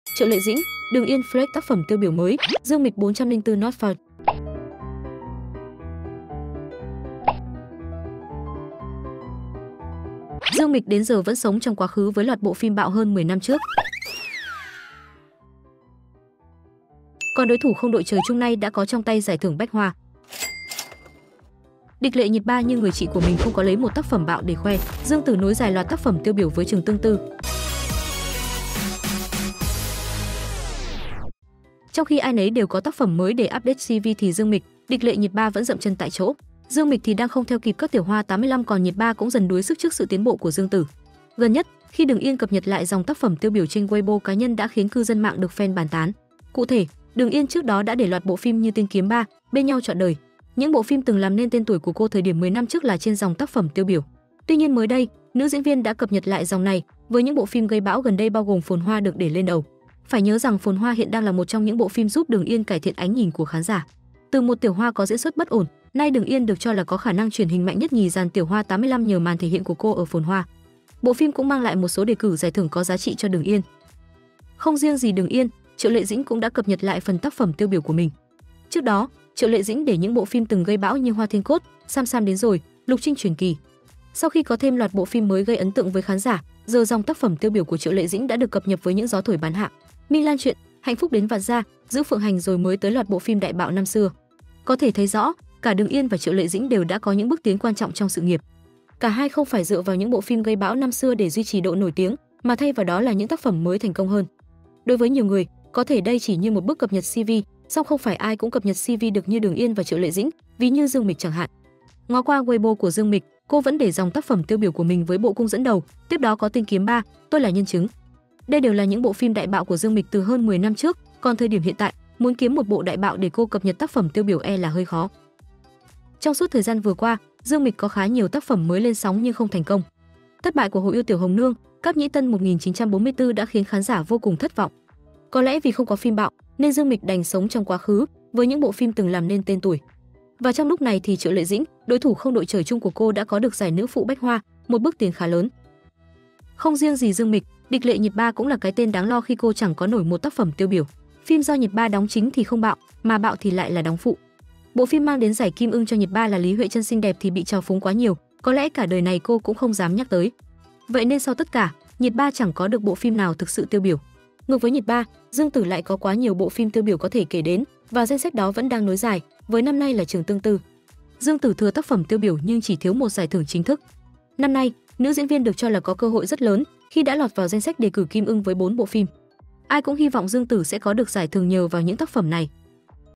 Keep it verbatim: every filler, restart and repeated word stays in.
Triệu Lệ Dĩnh, Đường Yên Flex tác phẩm tiêu biểu mới, Dương Mịch bốn trăm lẻ bốn Not Found. Dương Mịch đến giờ vẫn sống trong quá khứ với loạt bộ phim bạo hơn mười năm trước. Còn đối thủ không đội trời chung nay đã có trong tay giải thưởng Bách Hoa. Địch Lệ Nhiệt Ba như người chị của mình không có lấy một tác phẩm bạo để khoe, Dương Tử nối dài loạt tác phẩm tiêu biểu với Trường Tương Tư. Trong khi ai nấy đều có tác phẩm mới để update xê vê thì Dương Mịch, Địch Lệ Nhiệt Ba vẫn dậm chân tại chỗ. Dương Mịch thì đang không theo kịp các tiểu hoa tám mươi lăm, còn Nhiệt Ba cũng dần đuối sức trước sự tiến bộ của Dương Tử. Gần nhất, khi Đường Yên cập nhật lại dòng tác phẩm tiêu biểu trên Weibo cá nhân đã khiến cư dân mạng được fan bàn tán. Cụ thể, Đường Yên trước đó đã để loạt bộ phim như Tiên Kiếm ba, Bên nhau trọn đời. Những bộ phim từng làm nên tên tuổi của cô thời điểm mười năm trước là trên dòng tác phẩm tiêu biểu. Tuy nhiên mới đây, nữ diễn viên đã cập nhật lại dòng này với những bộ phim gây bão gần đây bao gồm Phồn Hoa được để lên đầu. Phải nhớ rằng Phồn Hoa hiện đang là một trong những bộ phim giúp Đường Yên cải thiện ánh nhìn của khán giả. Từ một tiểu hoa có diễn xuất bất ổn, nay Đường Yên được cho là có khả năng truyền hình mạnh nhất nhì dàn tiểu hoa tám mươi lăm nhờ màn thể hiện của cô ở Phồn Hoa. Bộ phim cũng mang lại một số đề cử giải thưởng có giá trị cho Đường Yên. Không riêng gì Đường Yên, Triệu Lệ Dĩnh cũng đã cập nhật lại phần tác phẩm tiêu biểu của mình. Trước đó, Triệu Lệ Dĩnh để những bộ phim từng gây bão như Hoa Thiên Cốt, Sam Sam đến rồi, Lục Trinh truyền kỳ. Sau khi có thêm loạt bộ phim mới gây ấn tượng với khán giả, giờ dòng tác phẩm tiêu biểu của Triệu Lệ Dĩnh đã được cập nhật với những gió thổi bán hạ. Minh Lan chuyện, Hạnh phúc đến vạn gia, Giữ Phượng Hành rồi mới tới loạt bộ phim đại bạo năm xưa. Có thể thấy rõ, cả Đường Yên và Triệu Lệ Dĩnh đều đã có những bước tiến quan trọng trong sự nghiệp. Cả hai không phải dựa vào những bộ phim gây bão năm xưa để duy trì độ nổi tiếng, mà thay vào đó là những tác phẩm mới thành công hơn. Đối với nhiều người, có thể đây chỉ như một bước cập nhật xê vê, song không phải ai cũng cập nhật xê vê được như Đường Yên và Triệu Lệ Dĩnh, ví như Dương Mịch chẳng hạn. Ngó qua Weibo của Dương Mịch, cô vẫn để dòng tác phẩm tiêu biểu của mình với bộ cung dẫn đầu, tiếp đó có Tiên Kiếm ba, Tôi là nhân chứng. Đây đều là những bộ phim đại bạo của Dương Mịch từ hơn mười năm trước, còn thời điểm hiện tại, muốn kiếm một bộ đại bạo để cô cập nhật tác phẩm tiêu biểu e là hơi khó. Trong suốt thời gian vừa qua, Dương Mịch có khá nhiều tác phẩm mới lên sóng nhưng không thành công. Thất bại của Hồ Yêu Tiểu Hồng Nương, Cáp Nhĩ Tân một nghìn chín trăm bốn mươi tư đã khiến khán giả vô cùng thất vọng. Có lẽ vì không có phim bạo, nên Dương Mịch đành sống trong quá khứ với những bộ phim từng làm nên tên tuổi. Và trong lúc này thì Triệu Lệ Dĩnh, đối thủ không đội trời chung của cô đã có được giải nữ phụ Bách Hoa, một bước tiến khá lớn. Không riêng gì Dương Mịch, Địch Lệ Nhiệt Ba cũng là cái tên đáng lo khi cô chẳng có nổi một tác phẩm tiêu biểu. Phim do Nhiệt Ba đóng chính thì không bạo, mà bạo thì lại là đóng phụ. Bộ phim mang đến giải Kim Ưng cho Nhiệt Ba là Lý Huệ Trân xinh đẹp thì bị trào phúng quá nhiều, có lẽ cả đời này cô cũng không dám nhắc tới. Vậy nên sau tất cả, Nhiệt Ba chẳng có được bộ phim nào thực sự tiêu biểu. Ngược với Nhiệt Ba, Dương Tử lại có quá nhiều bộ phim tiêu biểu có thể kể đến, và danh sách đó vẫn đang nối dài, với năm nay là Trường Tương Tư. Dương Tử thừa tác phẩm tiêu biểu nhưng chỉ thiếu một giải thưởng chính thức. Năm nay, nữ diễn viên được cho là có cơ hội rất lớn khi đã lọt vào danh sách đề cử Kim Ưng với bốn bộ phim. Ai cũng hy vọng Dương Tử sẽ có được giải thưởng nhờ vào những tác phẩm này.